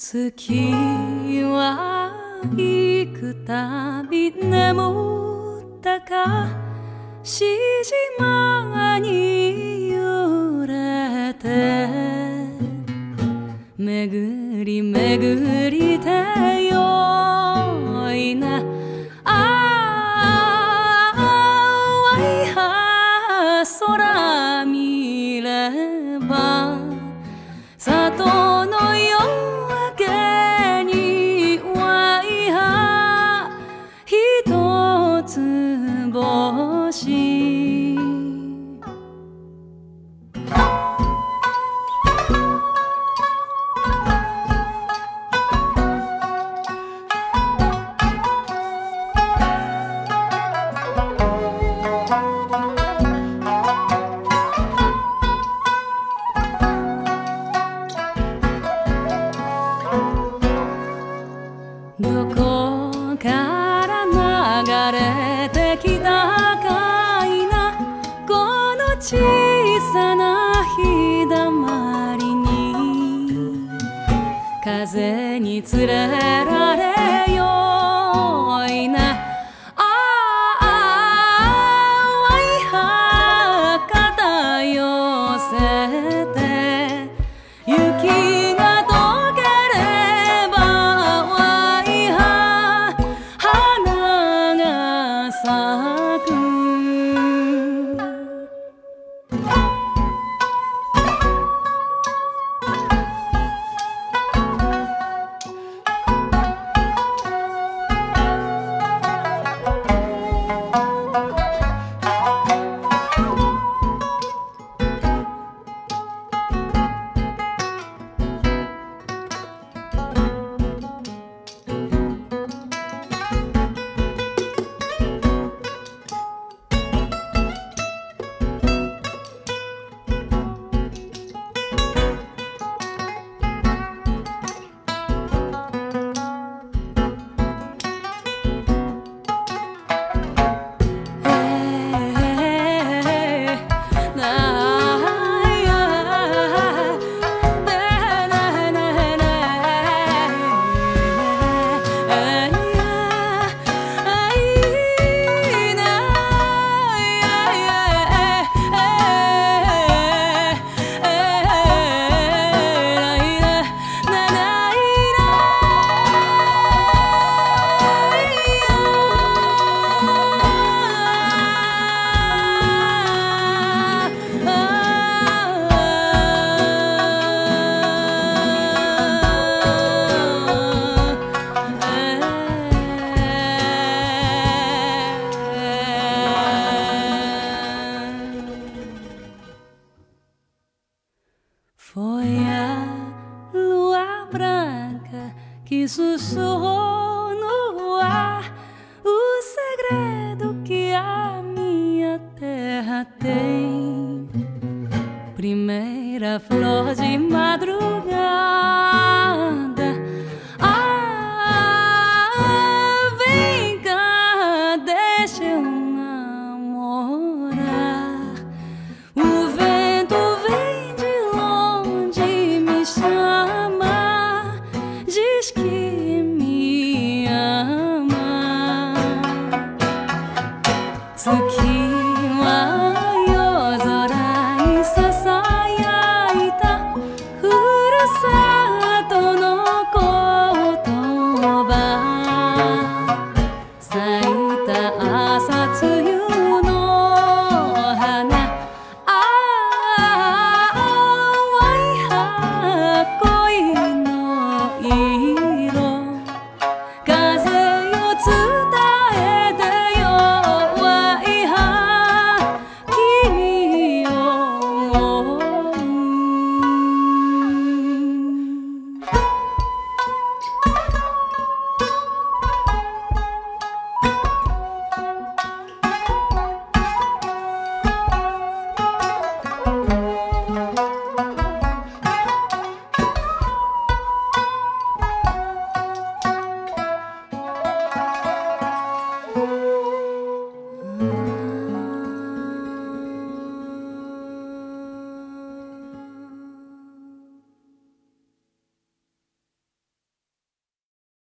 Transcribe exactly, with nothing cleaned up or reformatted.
月は行くたび眠ったかしじまに揺れて巡り巡りてよいなああワイハ空見れば里の夜明けにワイハ一つ星どこから流れてきたかいなこの小さな日だまりに風につれられよいなああワイハ肩寄せて雪が溶ければワイハ花が咲くFoi a lua branca que sussurrou no ar o segredo que a minha terra tem. Primeira flor de madrugada. Ah, vem cá, deixa eu namorar. O vento vem de longe, me chama, diz que me ama. Tsuki wa yozora ni sasayaita furusato no kotoba. Saita